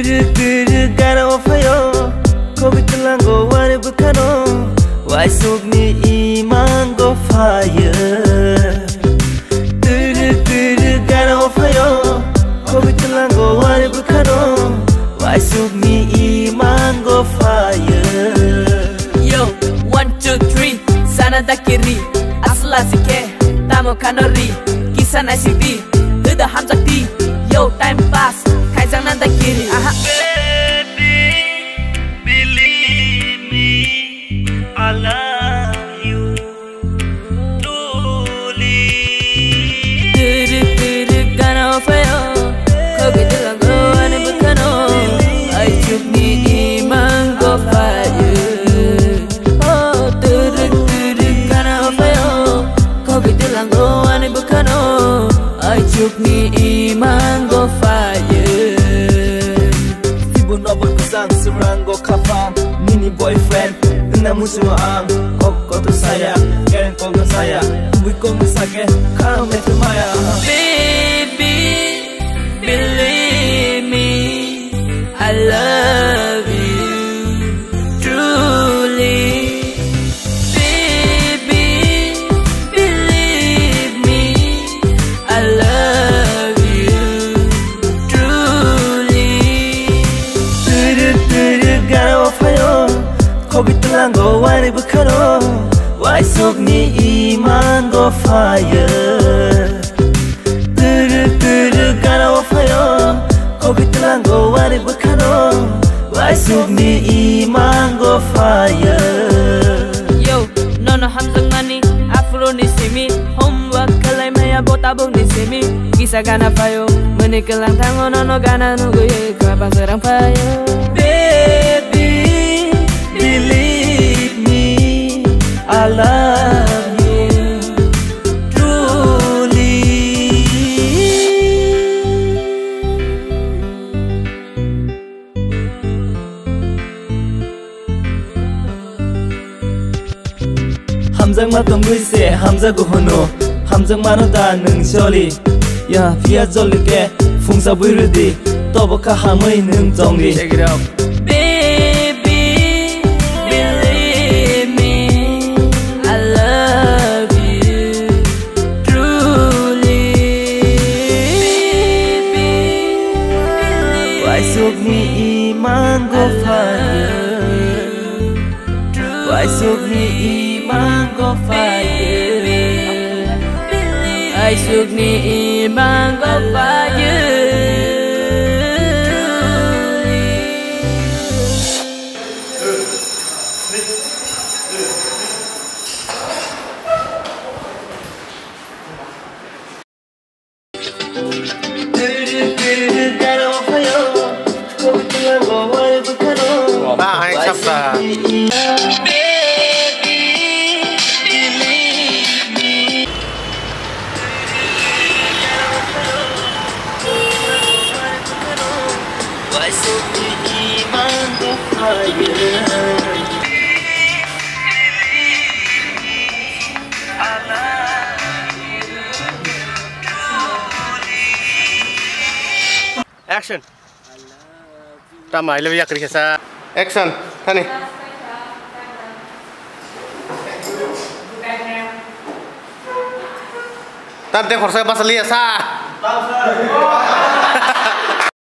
Duru gana fayo kobi tulango wani bukano wai sugni imango fire. Duru gana fayo kobi tulango wani bukano wai sugni imango fire. Yo 1 2 3 sana da kiri asla sike tamo kanori kisah nasibi udah hamzakti. Yo time pass kaizang nanda kiri aha. Baby, believe me, I love you truly. Duru gana fayo kobi tulango wani bukano ai sugni imango fire. Oh duru gana fayo kobi tulango wani bukano ai sugni imango fire. Tibo nobel kusang serango kafam mini boyfriend namun semua ang kok tu saya keren kok saya tunggu kok sakit kalau meter maya. Baby, believe me, I love you truly. Baby, believe me, I love you truly. Duru gana fayo kobi tulango wani bukano wai sugni imango fire. Duru gana fayo kobi tulango wani bukano wai sugni imango fire. Yo, nono hamzang mani afro ni simi homework kalai maya botabong ni simi kisah gana fayo menikelang tango nono gana nugu ye kabang serang fayo. Baby, believe me, I love you truly. 함정 맞던 글쎄 함자고 호노 함정 많았다 능sol이 야 비야 졸리게 풍사 부르디 또보카 함의 능정리. Check it out. Baby, believe me, I love you truly. Baby, Why sugni imango fire. Why sugni imango fire. I sugni imango fire. Nah, hai sabda. Action. Tama, lebih ya kerja. Action, tani. Tante korsa pasal liya sa.